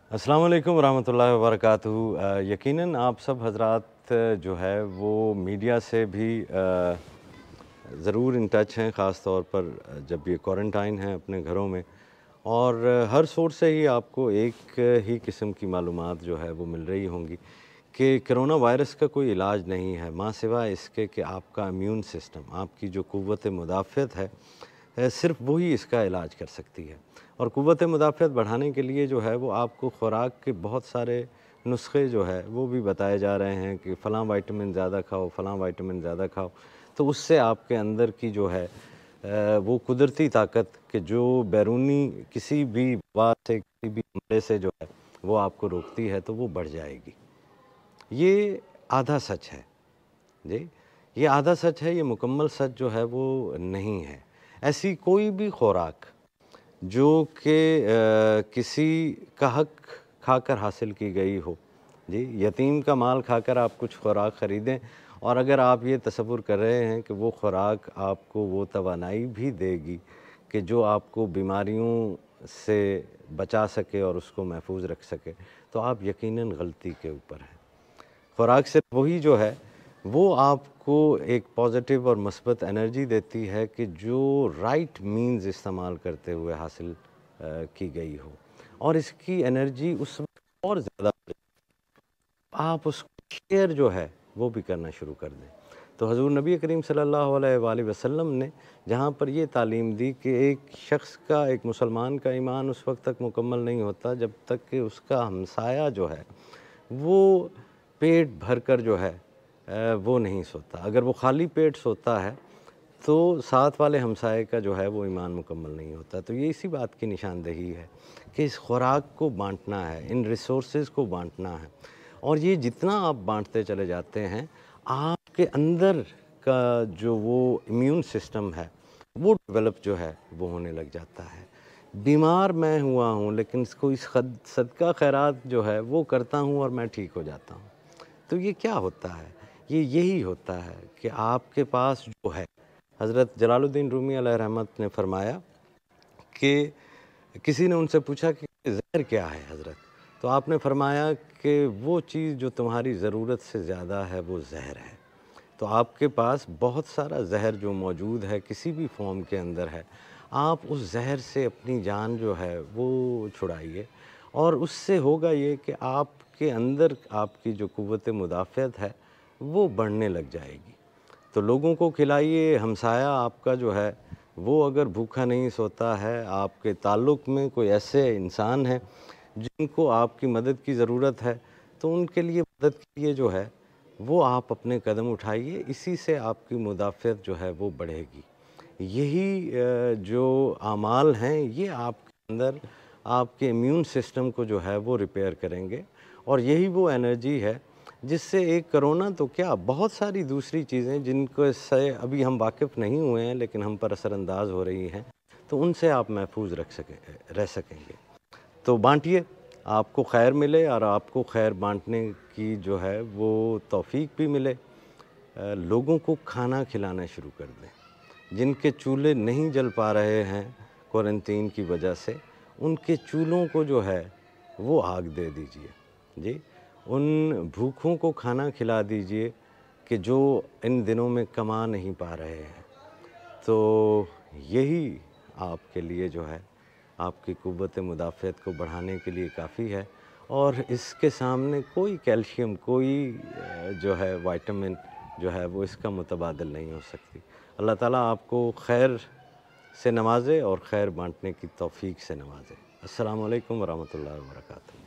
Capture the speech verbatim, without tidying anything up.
अस्सलाम वालेकुम रहमतुल्लाहि व बरकातहू। यकीनन आप सब हज़रात जो है वो मीडिया से भी ज़रूर इन टच हैं, ख़ास तौर पर जब ये क्वारंटाइन हैं अपने घरों में, और हर सोर्स से ही आपको एक ही किस्म की मालूमात जो है वो मिल रही होंगी कि कोरोना वायरस का कोई इलाज नहीं है माँ सिवाय इसके कि आपका इम्यून सिस्टम, आपकी जो क़ुव्वत मुदाफ़अत है, सिर्फ़ वही इसका इलाज कर सकती है। और क़ुव्वत मुदाफ़अत बढ़ाने के लिए जो है वो आपको ख़ुराक के बहुत सारे नुस्खे जो है वो भी बताए जा रहे हैं कि फ़लाँ विटामिन ज़्यादा खाओ, फ़लाँ विटामिन ज़्यादा खाओ, तो उससे आपके अंदर की जो है वो कुदरती ताकत कि जो बैरूनी किसी भी बात से, किसी भी हमले से जो है वो आपको रोकती है, तो वो बढ़ जाएगी। ये आधा सच है जी, ये आधा सच है, ये मुकम्मल सच जो है वो नहीं है। ऐसी कोई भी ख़ुराक जो कि किसी का हक खाकर हासिल की गई हो, जी, यतीम का माल खाकर आप कुछ ख़ुराक ख़रीदें और अगर आप ये तसव्वुर कर रहे हैं कि वो ख़ुराक आपको वो तवानाई भी देगी कि जो आपको बीमारियों से बचा सके और उसको महफूज़ रख सके, तो आप यकीनन गलती के ऊपर हैं। ख़ुराक सिर्फ़ वही जो है वो आपको एक पॉज़िटिव और मस्बत एनर्जी देती है कि जो राइट मीन्स इस्तेमाल करते हुए हासिल की गई हो, और इसकी एनर्जी उस वक़्त और ज़्यादा आप उसको शेयर जो है वो भी करना शुरू कर दें। तो हज़ूर नबी करीम सल्लल्लाहु अलैहि वसल्लम ने जहाँ पर ये तालीम दी कि एक शख़्स का, एक मुसलमान का ईमान उस वक़्त तक मुकम्मल नहीं होता जब तक कि उसका हमसाया जो है वो पेट भर कर जो है वो नहीं सोता। अगर वो खाली पेट सोता है तो साथ वाले हमसाये का जो है वो ईमान मुकम्मल नहीं होता। तो ये इसी बात की निशानदेही है कि इस ख़ुराक को बाँटना है, इन रिसोर्सेज़ को बाँटना है, और ये जितना आप बाँटते चले जाते हैं, आपके अंदर का जो वो इम्यून सिस्टम है वो डेवलप जो है वो होने लग जाता है। बीमार मैं हुआ हूँ लेकिन कोई सद सदका खैरात जो है वो करता हूँ और मैं ठीक हो जाता हूँ। तो ये क्या होता है? ये यही होता है कि आपके पास जो है, हज़रत जलालुद्दीन रूमी अलैहि रहमत ने फ़रमाया कि किसी ने उनसे पूछा कि ज़हर क्या है हज़रत? तो आपने फ़रमाया कि वो चीज़ जो तुम्हारी ज़रूरत से ज़्यादा है वो ज़हर है। तो आपके पास बहुत सारा ज़हर जो मौजूद है किसी भी फ़ॉर्म के अंदर है, आप उस ज़हर से अपनी जान जो है वो छुड़ाइए, और उससे होगा ये कि आपके अंदर आपकी जो क़ुव्वत मुदाफ़अत है वो बढ़ने लग जाएगी। तो लोगों को खिलाइए, हमसाया आपका जो है वो अगर भूखा नहीं सोता है, आपके ताल्लुक़ में कोई ऐसे इंसान हैं जिनको आपकी मदद की ज़रूरत है, तो उनके लिए मदद के लिए जो है वो आप अपने कदम उठाइए, इसी से आपकी मुदाफ़अत जो है वो बढ़ेगी। यही जो आमाल हैं ये आपके अंदर आपके इम्यून सिस्टम को जो है वो रिपेयर करेंगे, और यही वो एनर्जी है जिससे एक कोरोना तो क्या, बहुत सारी दूसरी चीज़ें जिनको से अभी हम वाकिफ़ नहीं हुए हैं लेकिन हम पर असरअंदाज़ हो रही हैं, तो उनसे आप महफूज़ रख सकें रह सकेंगे। तो बाँटिए, आपको खैर मिले और आपको खैर बाँटने की जो है वो तौफ़ीक भी मिले। लोगों को खाना खिलाना शुरू कर दें। जिनके चूल्हे नहीं जल पा रहे हैं क्वारंटीन की वजह से, उनके चूल्हों को जो है वो आग दे दीजिए जी। उन भूखों को खाना खिला दीजिए कि जो इन दिनों में कमा नहीं पा रहे हैं। तो यही आपके लिए जो है आपकी क़ुव्वत मुदाफ़अत को बढ़ाने के लिए काफ़ी है, और इसके सामने कोई कैल्शियम, कोई जो है विटामिन जो है वो इसका मुतबादिल नहीं हो सकती। अल्लाह ताला आपको खैर से नवाज़े और खैर बाँटने की तौफ़ीक से नवाज़े। अस्सलामु अलैकुम व रहमतुल्लाहि व बरकातहू।